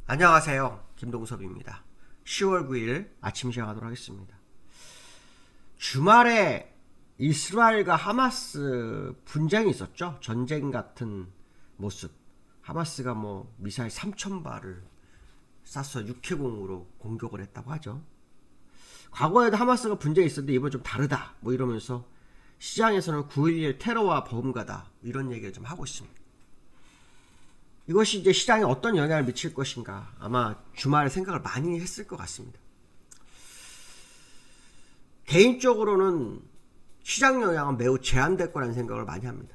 안녕하세요. 김동섭입니다. 10월 9일 아침 시작하도록 하겠습니다. 주말에 이스라엘과 하마스 분쟁이 있었죠. 전쟁 같은 모습. 하마스가 미사일 3,000발을 쏴서 육해공으로 공격을 했다고 하죠. 과거에도 하마스가 분쟁이 있었는데 이번 좀 다르다 이러면서 시장에서는 9.11 테러와 범과다 이런 얘기를 좀 하고 있습니다. 이것이 이제 시장에 어떤 영향을 미칠 것인가 아마 주말에 생각을 많이 했을 것 같습니다. 개인적으로는 시장 영향은 매우 제한될 거라는 생각을 많이 합니다.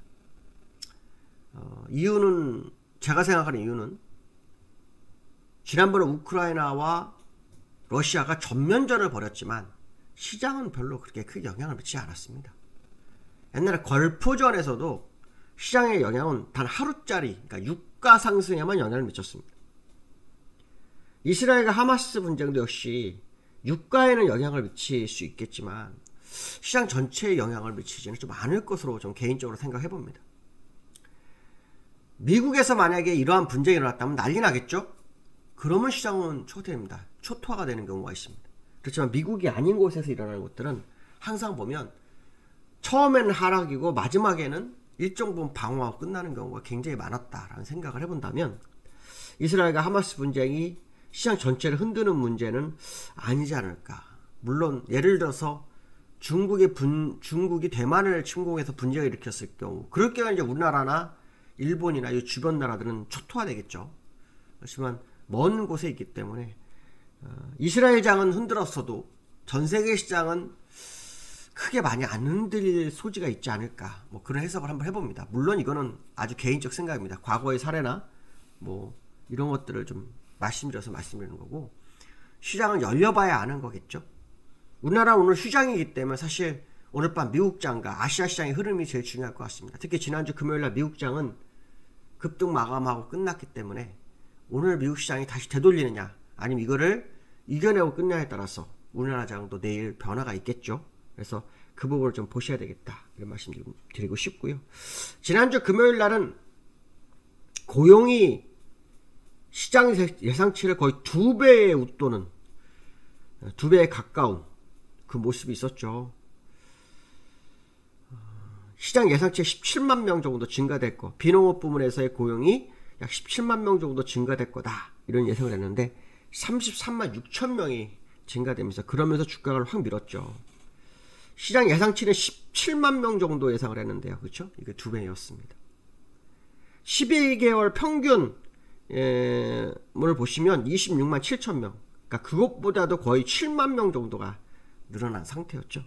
이유는 제가 생각하는 이유는 지난번에 우크라이나와 러시아가 전면전을 벌였지만 시장은 별로 그렇게 크게 영향을 미치지 않았습니다. 옛날에 걸프전에서도 시장의 영향은 단 하루짜리, 그러니까 유가 상승에만 영향을 미쳤습니다. 이스라엘과 하마스 분쟁도 역시 유가에는 영향을 미칠 수 있겠지만 시장 전체에 영향을 미치지는 좀 않을 것으로 좀 개인적으로 생각해 봅니다. 미국에서 만약에 이러한 분쟁이 일어났다면 난리 나겠죠? 그러면 시장은 초토화가 되는 경우가 있습니다. 그렇지만 미국이 아닌 곳에서 일어나는 것들은 항상 보면 처음에는 하락이고 마지막에는 일정 부분 방어하고 끝나는 경우가 굉장히 많았다라는 생각을 해본다면 이스라엘과 하마스 분쟁이 시장 전체를 흔드는 문제는 아니지 않을까. 물론 예를 들어서 중국이 대만을 침공해서 분쟁을 일으켰을 경우 그럴 경우에 이제 우리나라나 일본이나 이 주변 나라들은 초토화되겠죠. 그렇지만 먼 곳에 있기 때문에 이스라엘장은 흔들었어도 전 세계 시장은 크게 많이 안 흔들릴 소지가 있지 않을까 그런 해석을 한번 해봅니다. 물론 이거는 아주 개인적 생각입니다. 과거의 사례나 이런 것들을 좀 말씀드려서 말씀드리는 거고 시장은 열려봐야 아는 거겠죠. 우리나라는 오늘 휴장이기 때문에 사실 오늘 밤 미국장과 아시아 시장의 흐름이 제일 중요할 것 같습니다. 특히 지난주 금요일날 미국장은 급등 마감하고 끝났기 때문에 오늘 미국 시장이 다시 되돌리느냐 아니면 이거를 이겨내고 끝냐에 따라서 우리나라 장도 내일 변화가 있겠죠. 그래서 그 부분을 좀 보셔야 되겠다 이런 말씀 좀 드리고 싶고요. 지난주 금요일 날은 고용이 시장 예상치를 거의 2배에 웃도는 2배에 가까운 그 모습이 있었죠. 시장 예상치 17만 명 정도 증가될 거, 비농업 부문에서의 고용이 약 17만 명 정도 증가될 거다 이런 예상을 했는데 33만 6천 명이 증가되면서 그러면서 주가를 확 밀었죠. 시장 예상치는 17만 명 정도 예상을 했는데요. 그렇죠? 이게 2배였습니다. 12개월 평균을 보시면 26만 7천 명. 그러니까 그것보다도 거의 7만 명 정도가 늘어난 상태였죠.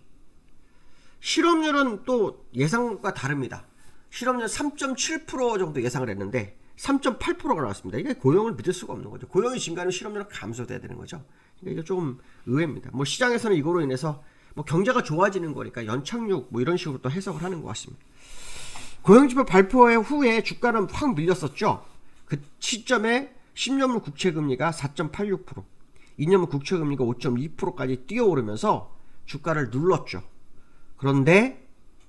실업률은 또 예상과 다릅니다. 실업률 3.7% 정도 예상을 했는데 3.8%가 나왔습니다. 이게 고용을 믿을 수가 없는 거죠. 고용이 증가하면 실업률은 감소돼야 되는 거죠. 이게 조금 의외입니다. 시장에서는 이거로 인해서 경제가 좋아지는 거니까 연착륙 이런 식으로 또 해석을 하는 것 같습니다. 고용지표 발표 후에 주가는 확 밀렸었죠. 그 시점에 10년물 국채금리가 4.86%, 2년물 국채금리가 5.2%까지 뛰어오르면서 주가를 눌렀죠. 그런데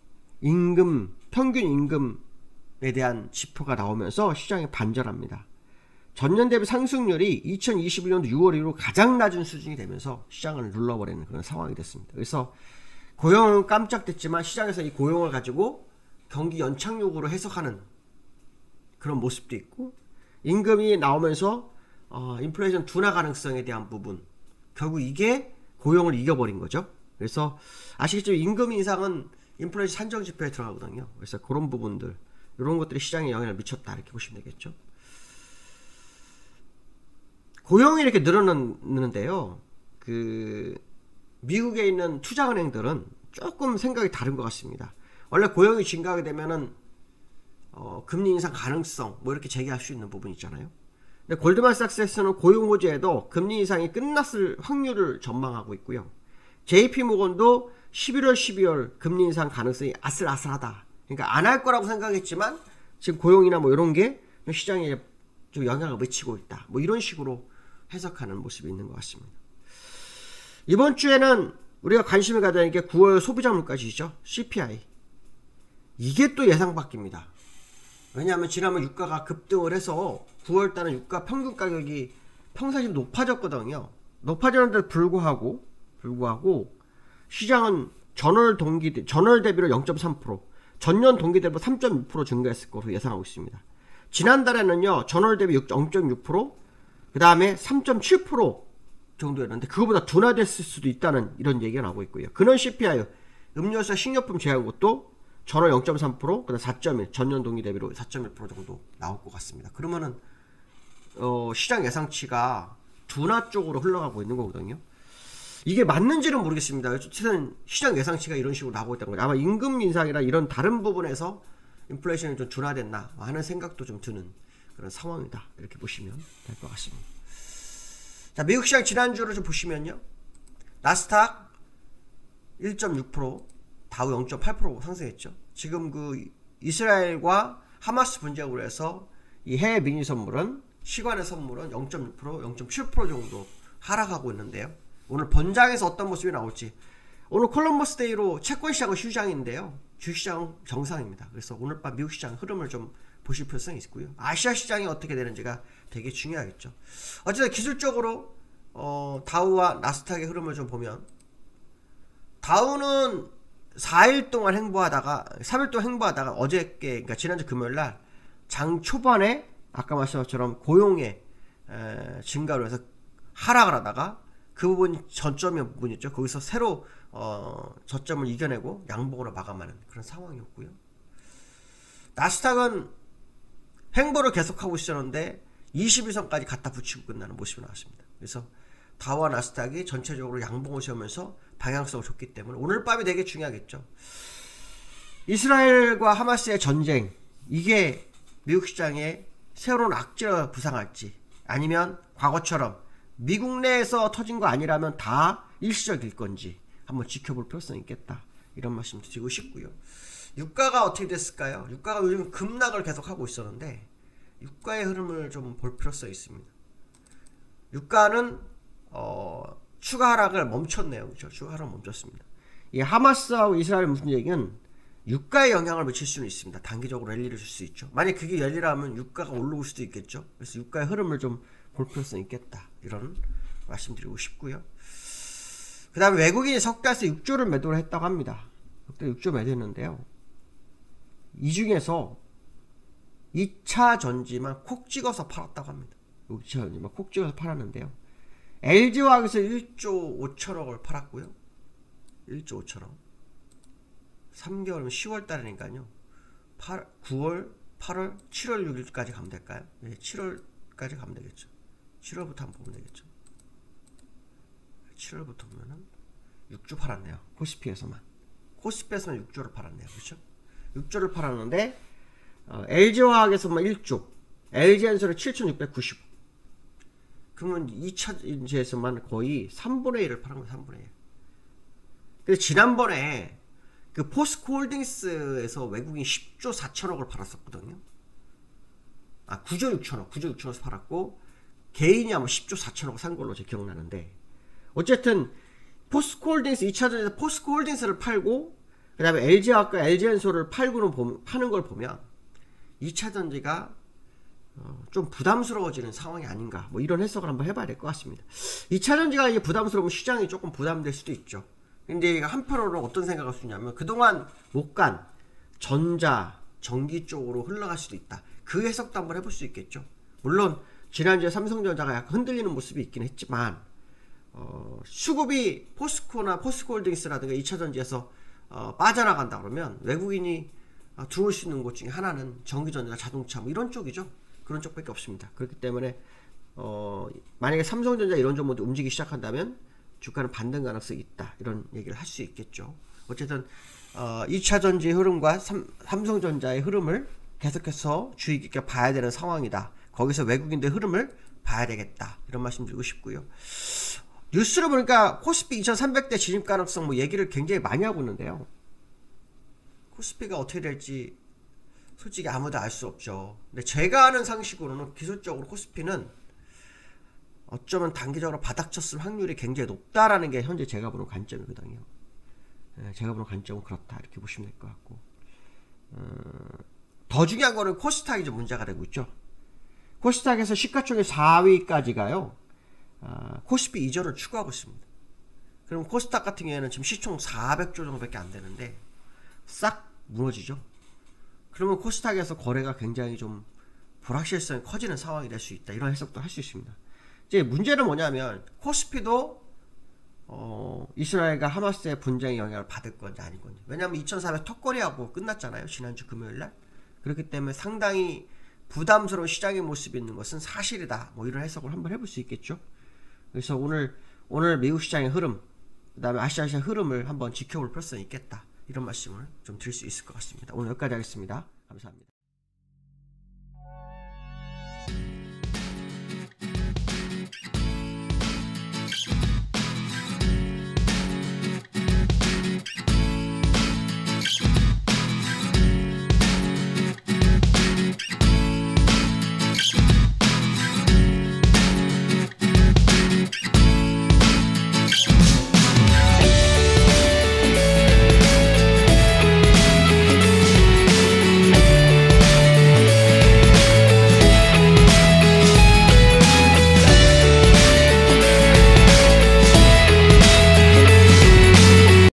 평균 임금에 대한 지표가 나오면서 시장이 반전합니다. 전년 대비 상승률이 2021년도 6월 이후로 가장 낮은 수준이 되면서 시장을 눌러버리는 그런 상황이 됐습니다. 그래서 고용은 깜짝됐지만 시장에서 이 고용을 가지고 경기 연착륙으로 해석하는 그런 모습도 있고 임금이 나오면서 인플레이션 둔화 가능성에 대한 부분 결국 이게 고용을 이겨버린 거죠. 그래서 아시겠죠? 임금 인상은 인플레이션 산정 지표에 들어가거든요. 그래서 그런 부분들 이런 것들이 시장에 영향을 미쳤다 이렇게 보시면 되겠죠. 고용이 이렇게 늘어났는데요. 미국에 있는 투자은행들은 조금 생각이 다른 것 같습니다. 원래 고용이 증가하게 되면은 금리 인상 가능성 이렇게 제기할 수 있는 부분이 있잖아요. 근데 골드만삭스에서는 고용 호재에도 금리 인상이 끝났을 확률을 전망하고 있고요. JP모건도 11월, 12월 금리 인상 가능성이 아슬아슬하다. 그러니까 안 할 거라고 생각했지만 지금 고용이나 이런 게 시장에 좀 영향을 미치고 있다. 이런 식으로 해석하는 모습이 있는 것 같습니다. 이번 주에는 우리가 관심을 가져야 하는 게 9월 소비자 물가지수죠. CPI. 이게 또 예상 바뀝니다. 왜냐하면 지난번 유가가 급등을 해서 9월달은 유가 평균 가격이 평상시 높아졌거든요. 높아졌는데도 불구하고 시장은 전월 대비로 0.3%, 전년 동기 대비로 3.6% 증가했을 것으로 예상하고 있습니다. 지난달에는요, 전월 대비 0.6%, 그 다음에 3.7% 정도였는데 그거보다 둔화됐을 수도 있다는 이런 얘기가 나오고 있고요. 근원 CPI, 음료수 식료품 제한 것도 전월 0.3%, 그다음 4.1, 전년 동기 대비로 4.1% 정도 나올 것 같습니다. 그러면은 시장 예상치가 둔화 쪽으로 흘러가고 있는 거거든요. 이게 맞는지는 모르겠습니다. 어쨌든 시장 예상치가 이런 식으로 나오고 있다는 거죠. 아마 임금 인상이나 이런 다른 부분에서 인플레이션이 좀 둔화됐나 하는 생각도 좀 드는 그런 상황이다. 이렇게 보시면 될 것 같습니다. 자, 미국 시장 지난주를 좀 보시면요. 나스닥 1.6%, 다우 0.8% 상승했죠. 지금 그 이스라엘과 하마스 분쟁으로 해서 이 해외 민유 선물은 시간의 선물은 0.6%, 0.7% 정도 하락하고 있는데요. 오늘 번장에서 어떤 모습이 나올지. 오늘 콜럼버스 데이로 채권 시장은 휴장인데요. 주식시장 정상입니다. 그래서 오늘 밤 미국 시장 흐름을 좀 보실 필요성이 있고요. 아시아 시장이 어떻게 되는지가 되게 중요하겠죠. 어쨌든 기술적으로 다우와 나스닥의 흐름을 좀 보면 다우는 3일 동안 행보하다가 어저께, 그러니까 지난주 금요일날 장 초반에 아까 말씀한 것처럼 고용의 증가로 해서 하락을 하다가 그 부분이 저점의 부분이었죠. 거기서 새로 저점을 이겨내고 양봉으로 마감하는 그런 상황이었고요. 나스닥은 횡보를 계속하고 있었는데 21선까지 갖다 붙이고 끝나는 모습이 나왔습니다. 그래서 다우와 나스닥이 전체적으로 양봉을 세우면서 방향성을 줬기 때문에 오늘 밤이 되게 중요하겠죠. 이스라엘과 하마스의 전쟁, 이게 미국 시장에 새로운 악재가 부상할지, 아니면 과거처럼 미국 내에서 터진 거 아니라면 다 일시적일 건지 한번 지켜볼 필요성이 있겠다, 이런 말씀 드리고 싶고요. 유가가 어떻게 됐을까요? 유가가 요즘 급락을 계속하고 있었는데 유가의 흐름을 좀 볼 필요성이 있습니다. 유가는 추가 하락을 멈췄네요. 그렇죠? 추가 하락을 멈췄습니다. 이 하마스하고 이스라엘 무슨 얘기는 유가에 영향을 미칠 수는 있습니다. 단기적으로 랠리를 줄 수 있죠. 만약 그게 랠리라면 유가가 올라올 수도 있겠죠. 그래서 유가의 흐름을 좀 볼 필요성이 있겠다, 이런 말씀드리고 싶고요. 그 다음에 외국인이 석 달새 6조를 매도를 했다고 합니다. 그때 6조 매도했는데요. 이 중에서 2차 전지만 콕 찍어서 팔았다고 합니다. 2차 전지만 콕 찍어서 팔았는데요. LG화학에서 1조 5천억을 팔았고요. 1조 5천억. 3개월이면 10월 달이니까요. 9월, 8월, 7월 6일까지 가면 될까요? 네, 7월까지 가면 되겠죠. 7월부터 한번 보면 되겠죠. 7월부터 보면은 6조 팔았네요. 코스피에서만 6조를 팔았네요. 그렇죠? 6조를 팔았는데 LG화학에서만 1조, LG엔솔은 7,690억. 그러면 2차전지에서만 거의 3분의 1을 팔은 거예요. 3분의 1. 근데 지난번에 그 포스코홀딩스에서 외국인 10조 4천억을 팔았었거든요. 9조 6천억에서 팔았고 개인이 아마 10조 4천억 산 걸로 제 기억나는데, 어쨌든 포스코홀딩스 2차전지에서 포스코홀딩스를 팔고 그 다음에 LG화학과 LG엔솔을 파는 걸 보면 2차전지가 좀 부담스러워지는 상황이 아닌가, 뭐 이런 해석을 한번 해봐야 될 것 같습니다. 2차전지가 이게 부담스러우면 시장이 조금 부담될 수도 있죠. 근데 한편으로 어떤 생각을 할 수 있냐면 그동안 못 간 전자, 전기 쪽으로 흘러갈 수도 있다. 그 해석도 한번 해볼 수 있겠죠. 물론 지난주에 삼성전자가 약간 흔들리는 모습이 있긴 했지만 수급이 포스코나 포스코홀딩스라든가 2차전지에서 빠져나간다 그러면 외국인이 들어올 수 있는 곳 중에 하나는 전기전자, 자동차 뭐 이런 쪽이죠. 그런 쪽밖에 없습니다. 그렇기 때문에 만약에 삼성전자 이런 종목도 움직이기 시작한다면 주가는 반등 가능성이 있다, 이런 얘기를 할 수 있겠죠. 어쨌든 2차전지 흐름과 삼성전자의 흐름을 계속해서 주의 깊게 봐야 되는 상황이다. 거기서 외국인들 흐름을 봐야 되겠다, 이런 말씀 드리고 싶고요. 뉴스를 보니까 코스피 2300대 진입 가능성 뭐 얘기를 굉장히 많이 하고 있는데요. 코스피가 어떻게 될지 솔직히 아무도 알 수 없죠. 근데 제가 아는 상식으로는 기술적으로 코스피는 어쩌면 단기적으로 바닥쳤을 확률이 굉장히 높다라는 게 현재 제가 보는 관점이거든요. 제가 보는 관점은 그렇다, 이렇게 보시면 될 것 같고, 더 중요한 거는 코스닥이 좀 문제가 되고 있죠. 코스닥에서 시가총액 4위까지 가요. 코스피 이전을 추구하고 있습니다. 그럼 코스닥 같은 경우에는 지금 시총 400조 정도밖에 안 되는데 싹 무너지죠. 그러면 코스닥에서 거래가 굉장히 좀 불확실성이 커지는 상황이 될 수 있다. 이런 해석도 할 수 있습니다. 이제 문제는 뭐냐면 코스피도 이스라엘과 하마스의 분쟁의 영향을 받을 건지 아닌 건지. 왜냐하면 2,400 턱걸이하고 끝났잖아요. 지난주 금요일날. 그렇기 때문에 상당히 부담스러운 시장의 모습이 있는 것은 사실이다. 뭐 이런 해석을 한번 해볼 수 있겠죠. 그래서 오늘 미국 시장의 흐름, 그 다음에 아시아 시장 흐름을 한번 지켜볼 필요성이 있겠다. 이런 말씀을 좀 드릴 수 있을 것 같습니다. 오늘 여기까지 하겠습니다. 감사합니다.